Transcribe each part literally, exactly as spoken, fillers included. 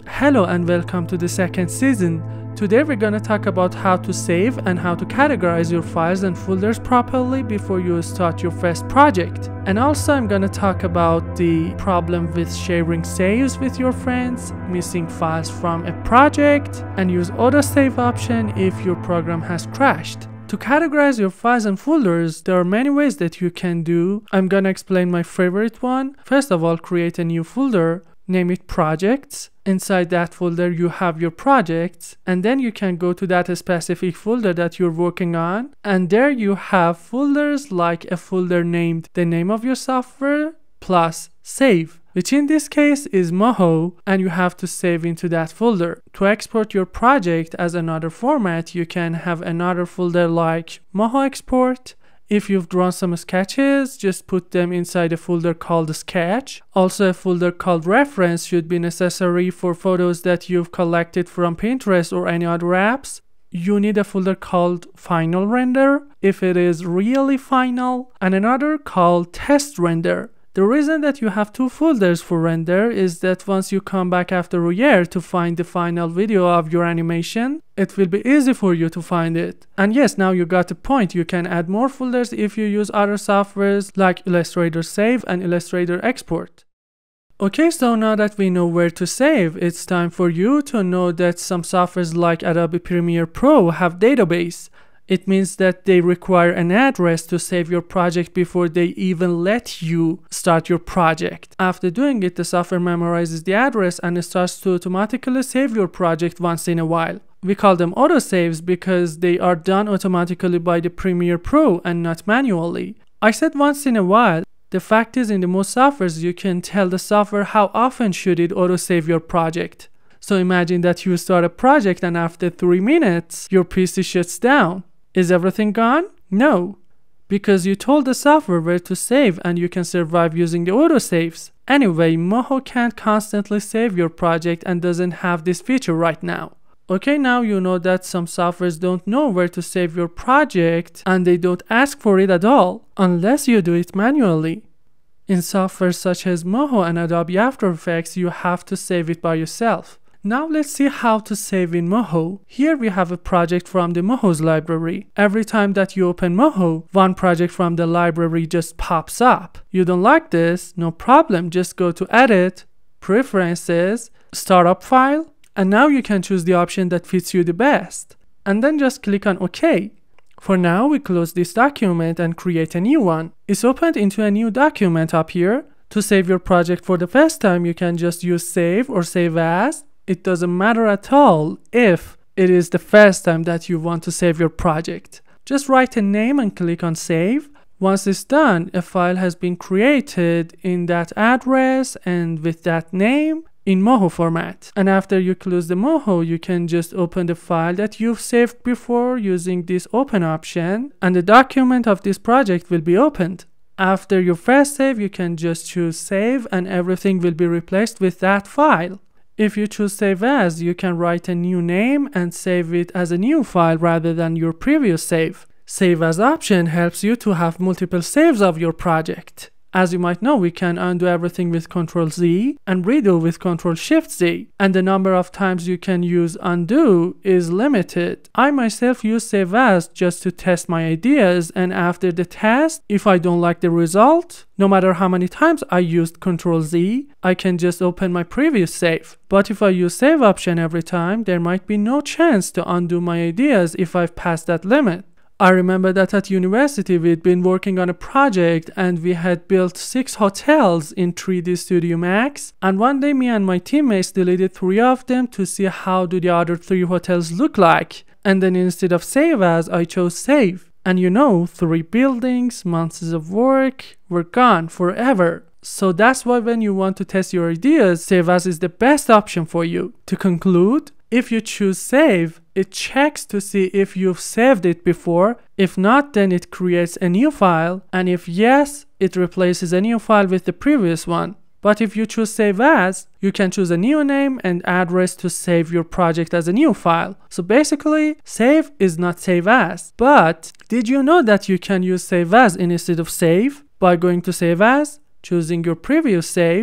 Hello and welcome to the second season. Today we're gonna talk about how to save and how to categorize your files and folders properly before you start your first project. And also I'm gonna talk about the problem with sharing saves with your friends, missing files from a project, and use autosave option if your program has crashed. To categorize your files and folders, there are many ways that you can do. I'm gonna explain my favorite one. First of all, create a new folder, name it projects. Inside that folder you have your projects, and then you can go to that specific folder that you're working on, and there you have folders like a folder named the name of your software plus save, which in this case is Moho, and you have to save into that folder. To export your project as another format, you can have another folder like Moho export. If you've drawn some sketches, just put them inside a folder called sketch. Also, a folder called reference should be necessary for photos that you've collected from Pinterest or any other apps. You need a folder called final render if it is really final, and another called test render. The reason that you have two folders for render is that once you come back after a year to find the final video of your animation, it will be easy for you to find it. And yes, now you got the point. You can add more folders if you use other softwares like Illustrator Save and Illustrator Export. Okay, so now that we know where to save, it's time for you to know that some softwares like Adobe Premiere Pro have database. It means that they require an address to save your project before they even let you start your project. After doing it, the software memorizes the address and starts to automatically save your project once in a while. We call them autosaves because they are done automatically by the Premiere Pro and not manually. I said once in a while. The fact is, in the most softwares, you can tell the software how often should it autosave your project. So imagine that you start a project and after three minutes, your P C shuts down. Is everything gone? No, because you told the software where to save and you can survive using the autosaves. Anyway, Moho can't constantly save your project and doesn't have this feature right now. Okay, now you know that some softwares don't know where to save your project and they don't ask for it at all unless you do it manually. In software such as Moho and Adobe After Effects, you have to save it by yourself. Now let's see how to save in Moho. Here we have a project from the Moho's library. Every time that you open Moho, one project from the library just pops up. You don't like this? No problem. Just go to Edit, Preferences, Startup File, and now you can choose the option that fits you the best. And then just click on OK. For now, we close this document and create a new one. It's opened into a new document up here. To save your project for the first time, you can just use Save or Save As. It doesn't matter at all if it is the first time that you want to save your project. Just write a name and click on Save. Once it's done, a file has been created in that address and with that name in Moho format. And after you close the Moho, you can just open the file that you've saved before using this Open option, and the document of this project will be opened. After your first save, you can just choose Save and everything will be replaced with that file. If you choose Save As, you can write a new name and save it as a new file rather than your previous save. Save As option helps you to have multiple saves of your project. As you might know, we can undo everything with control Z and redo with control shift Z, and the number of times you can use undo is limited. I myself use Save As just to test my ideas, and after the test, if I don't like the result, no matter how many times I used control Z, I can just open my previous save. But if I use Save option every time, there might be no chance to undo my ideas if I've passed that limit. I remember that at university we'd been working on a project and we had built six hotels in three D Studio Max, and one day me and my teammates deleted three of them to see how do the other three hotels look like, and then instead of Save As, I chose Save. And you know, three buildings, months of work were gone forever. So that's why when you want to test your ideas, Save As is the best option for you. To conclude, if you choose Save, it checks to see if you've saved it before. If not, then it creates a new file, and if yes, it replaces a new file with the previous one. But if you choose Save As, you can choose a new name and address to save your project as a new file. So basically, Save is not Save As. But did you know that you can use Save As instead of Save? By going to Save As, choosing your previous save,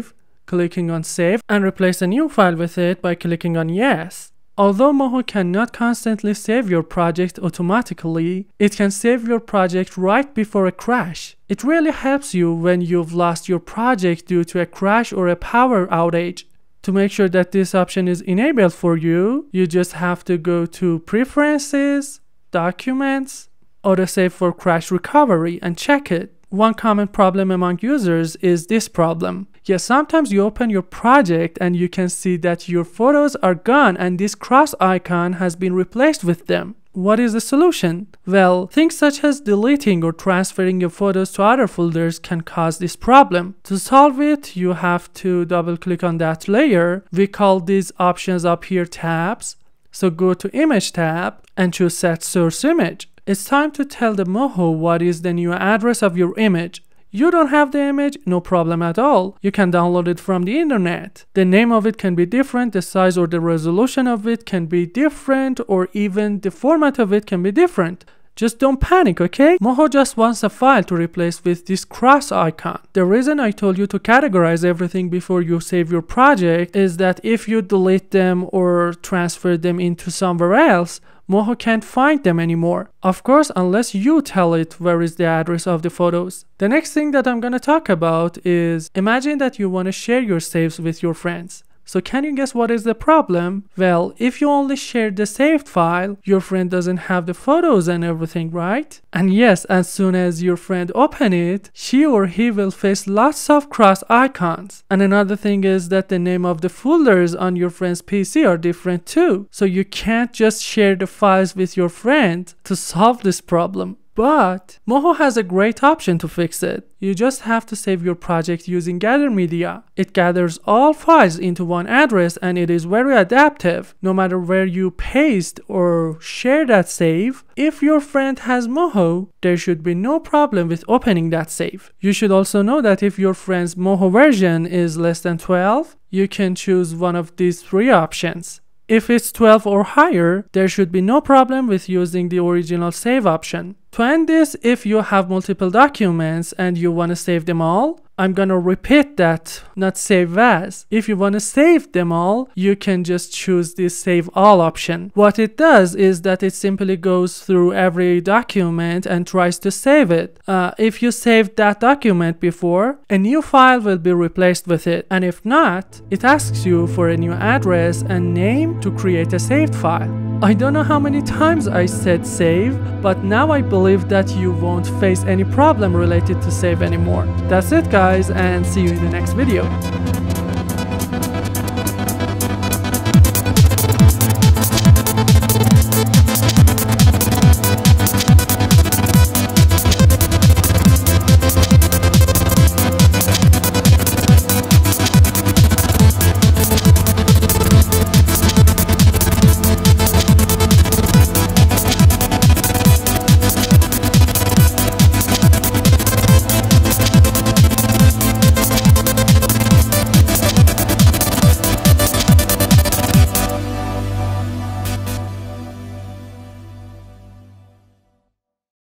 clicking on save, and replace a new file with it by clicking on yes. Although Moho cannot constantly save your project automatically, it can save your project right before a crash. It really helps you when you've lost your project due to a crash or a power outage. To make sure that this option is enabled for you, you just have to go to Preferences, Documents, Autosave for Crash Recovery, and check it. One common problem among users is this problem. Yes, sometimes you open your project and you can see that your photos are gone and this cross icon has been replaced with them. What is the solution? Well, things such as deleting or transferring your photos to other folders can cause this problem. To solve it, you have to double click on that layer. We call these options up here tabs. So go to Image tab and choose Set Source Image. It's time to tell the Moho what is the new address of your image. You don't have the image? No problem at all. You can download it from the internet. The name of it can be different, the size or the resolution of it can be different, or even the format of it can be different. Just don't panic, okay? Moho just wants a file to replace with this cross icon. The reason I told you to categorize everything before you save your project is that if you delete them or transfer them into somewhere else, Moho can't find them anymore. Of course, unless you tell it where is the address of the photos. The next thing that I'm gonna talk about is, imagine that you wanna share your saves with your friends. So can you guess what is the problem? Well, if you only share the saved file, your friend doesn't have the photos and everything, right? And yes, as soon as your friend open it, she or he will face lots of cross icons. And another thing is that the name of the folders on your friend's P C are different too. So you can't just share the files with your friend to solve this problem. But Moho has a great option to fix it. You just have to save your project using Gather Media. It gathers all files into one address and it is very adaptive. No matter where you paste or share that save, if your friend has Moho, there should be no problem with opening that save. You should also know that if your friend's Moho version is less than twelve, you can choose one of these three options. If it's twelve or higher, there should be no problem with using the original save option. To end this, if you have multiple documents and you want to save them all, I'm gonna repeat that, not save as. If you want to save them all, you can just choose this save all option. What it does is that it simply goes through every document and tries to save it. Uh, if you saved that document before, a new file will be replaced with it. And if not, it asks you for a new address and name to create a saved file. I don't know how many times I said save, but now I believe that you won't face any problem related to save anymore. That's it guys, and see you in the next video.